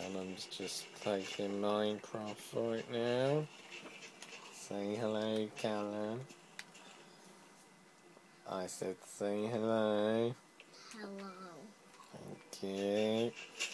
Callum's just playing Minecraft right now. Say hello, Callum. I said say hello. Hello. Thank you.